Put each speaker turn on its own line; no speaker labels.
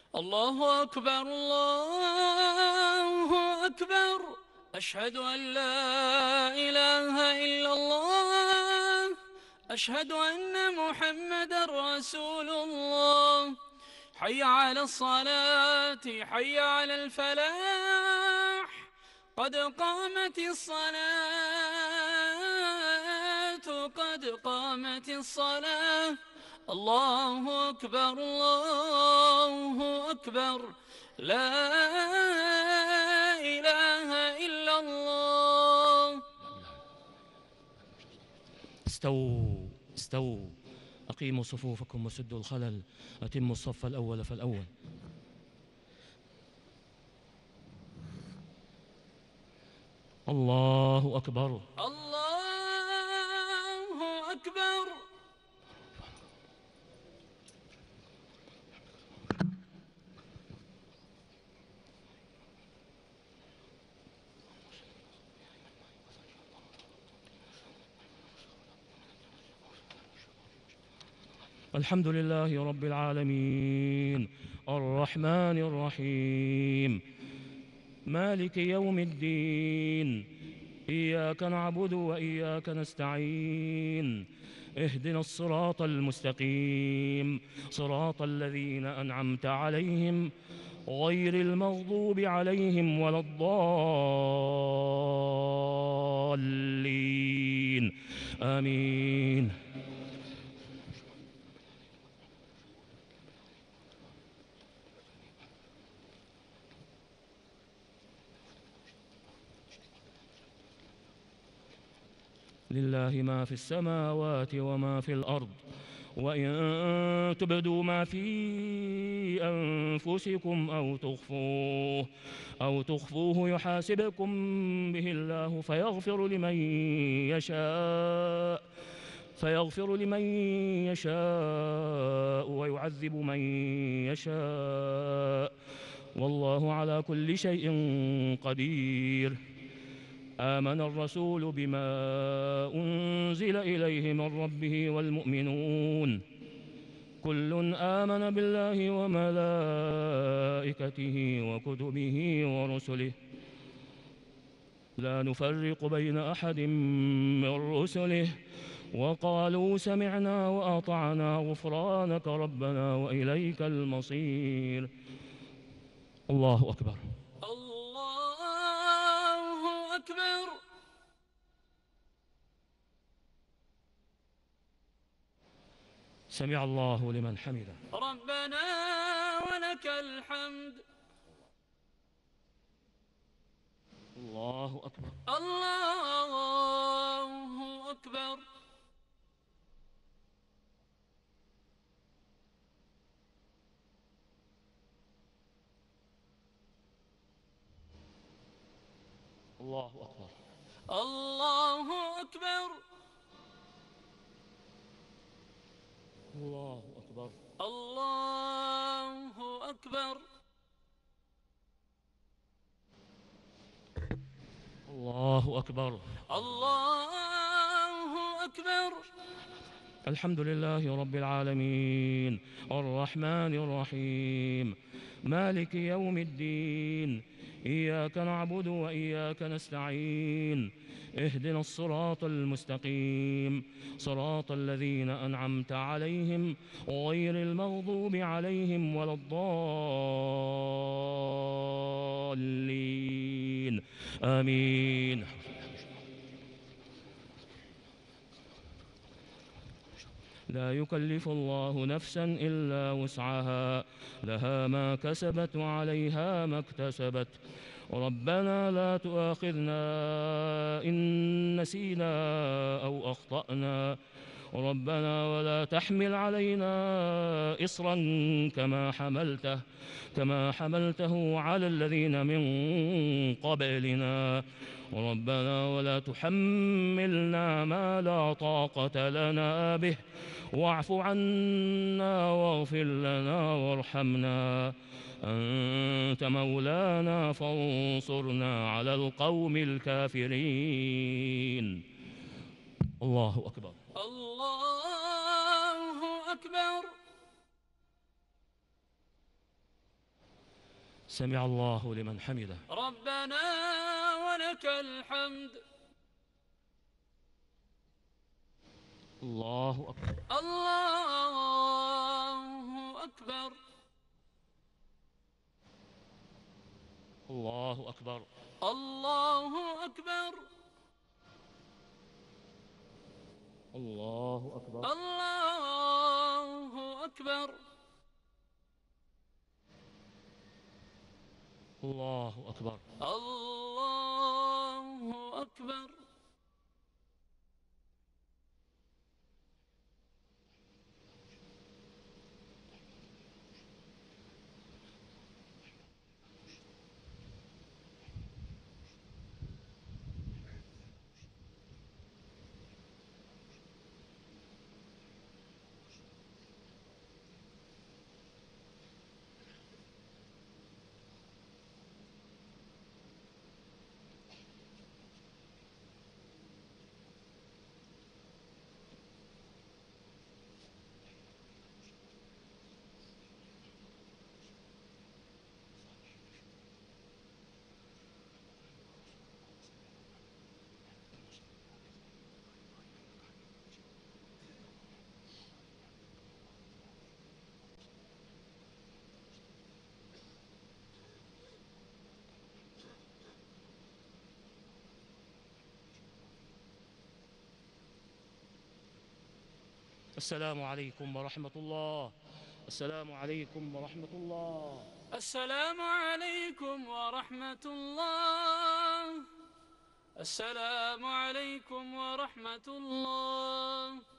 الله أكبر الله أكبر. أشهد أن لا إله إلا الله. أشهد أن محمدًا رسول الله. حي على الصلاة، حي على الفلاح، قد قامت الصلاة، قد قامت الصلاة. الله أكبر الله أكبر. لا إله إلا الله.
استووا استووا، أقيموا صفوفكم وسدوا الخلل، أتموا الصف الأول فالأول. الله أكبر
الله أكبر.
الحمد لله رب العالمين، الرحمن الرحيم، مالك يوم الدين، إياك نعبد وإياك نستعين، اهدنا الصراط المستقيم، صراط الذين أنعمت عليهم غير المغضوب عليهم ولا الضالين، آمين. لله ما في السماوات وما في الأرض، وإن تبدوا ما في أنفسكم أو تخفوه يحاسبكم به الله فيغفر لمن يشاء ويعذب من يشاء، والله على كل شيء قدير. آمن الرسول بما أنزل إليه من ربه والمؤمنون، كل آمن بالله وملائكته وكتبه ورسله، لا نفرق بين أحد من رسله، وقالوا سمعنا وأطعنا غفرانك ربنا وإليك المصير. الله أكبر
الله أكبر.
سمع الله لمن حمده.
ربنا ولك الحمد.
الله أكبر
الله أكبر.
الله أكبر
الله أكبر.
الله أكبر
الله أكبر.
الله أكبر
الله أكبر.
الحمد لله رب العالمين، الرحمن الرحيم، مالك يوم الدين، إياك نعبد وإياك نستعين، اهدنا الصراط المستقيم، صراط الذين أنعمت عليهم غير المغضوب عليهم ولا الضالين، آمين. لا يكلف الله نفسا إلا وسعها، لها ما كسبت وعليها ما اكتسبت، ربنا لا تؤاخذنا إن نسينا أو أخطأنا، ربنا ولا تحمل علينا إصرا كما حملته على الذين من قبلنا، ربنا ولا تحملنا ما لا طاقة لنا به، واعف عنا واغفر لنا وارحمنا، أنت مولانا فانصرنا على القوم الكافرين. الله أكبر
الله أكبر.
سمع الله لمن حمده.
ربنا ولك الحمد.
الله أكبر.
الله أكبر.
الله أكبر.
الله أكبر.
الله أكبر.
الله أكبر.
الله أكبر.
الله أكبر.
السلام عليكم ورحمة الله. السلام عليكم ورحمة الله.
السلام عليكم ورحمة الله. السلام عليكم ورحمة الله.